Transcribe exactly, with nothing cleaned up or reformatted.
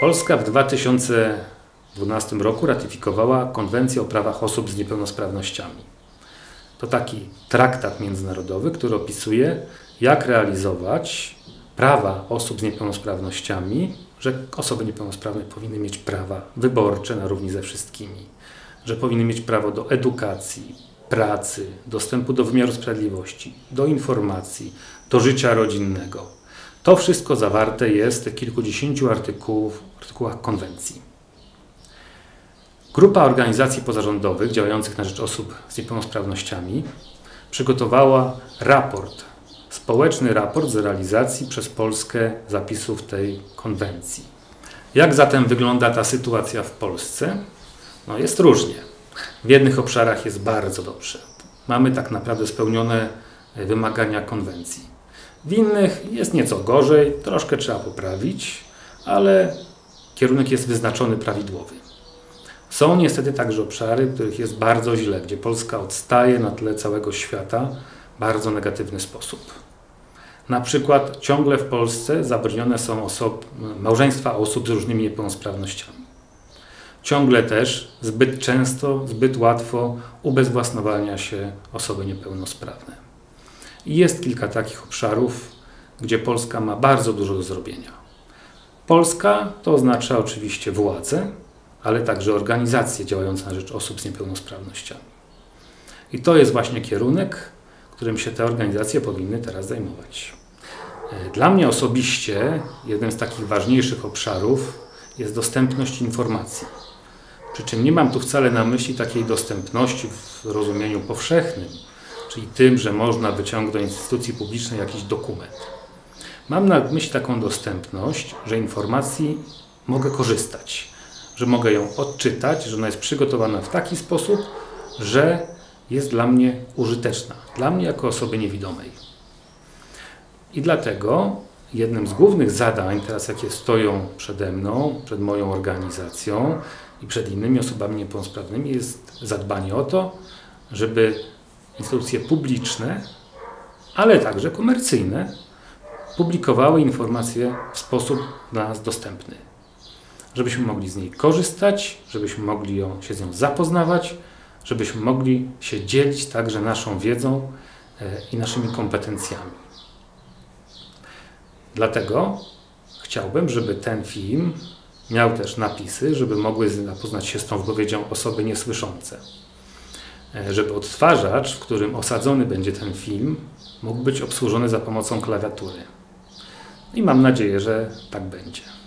Polska w dwa tysiące dwunastym roku ratyfikowała Konwencję o prawach osób z niepełnosprawnościami. To taki traktat międzynarodowy, który opisuje, jak realizować prawa osób z niepełnosprawnościami, że osoby niepełnosprawne powinny mieć prawa wyborcze na równi ze wszystkimi, że powinny mieć prawo do edukacji, pracy, dostępu do wymiaru sprawiedliwości, do informacji, do życia rodzinnego. To wszystko zawarte jest w tych kilkudziesięciu artykułów, artykułach konwencji. Grupa organizacji pozarządowych działających na rzecz osób z niepełnosprawnościami przygotowała raport, społeczny raport z realizacji przez Polskę zapisów tej konwencji. Jak zatem wygląda ta sytuacja w Polsce? No jest różnie. W jednych obszarach jest bardzo dobrze. Mamy tak naprawdę spełnione wymagania konwencji. W innych jest nieco gorzej, troszkę trzeba poprawić, ale kierunek jest wyznaczony prawidłowy. Są niestety także obszary, w których jest bardzo źle, gdzie Polska odstaje na tle całego świata w bardzo negatywny sposób. Na przykład ciągle w Polsce zabronione są osob, małżeństwa osób z różnymi niepełnosprawnościami. Ciągle też zbyt często, zbyt łatwo ubezwłasnowalnia się osoby niepełnosprawne. I jest kilka takich obszarów, gdzie Polska ma bardzo dużo do zrobienia. Polska to oznacza oczywiście władze, ale także organizacje działające na rzecz osób z niepełnosprawnościami. I to jest właśnie kierunek, którym się te organizacje powinny teraz zajmować. Dla mnie osobiście jednym z takich ważniejszych obszarów jest dostępność informacji. Przy czym nie mam tu wcale na myśli takiej dostępności w rozumieniu powszechnym, czyli tym, że można wyciągnąć z instytucji publicznej jakiś dokument. Mam na myśli taką dostępność, że informacji mogę korzystać, że mogę ją odczytać, że ona jest przygotowana w taki sposób, że jest dla mnie użyteczna, dla mnie jako osoby niewidomej. I dlatego jednym z głównych zadań teraz, jakie stoją przede mną, przed moją organizacją i przed innymi osobami niepełnosprawnymi, jest zadbanie o to, żeby instytucje publiczne, ale także komercyjne publikowały informacje w sposób dla nas dostępny. Żebyśmy mogli z niej korzystać, żebyśmy mogli ją, się z nią zapoznawać, żebyśmy mogli się dzielić także naszą wiedzą i naszymi kompetencjami. Dlatego chciałbym, żeby ten film miał też napisy, żeby mogły zapoznać się z tą wypowiedzią osoby niesłyszące. Żeby odtwarzacz, w którym osadzony będzie ten film, mógł być obsłużony za pomocą klawiatury. I mam nadzieję, że tak będzie.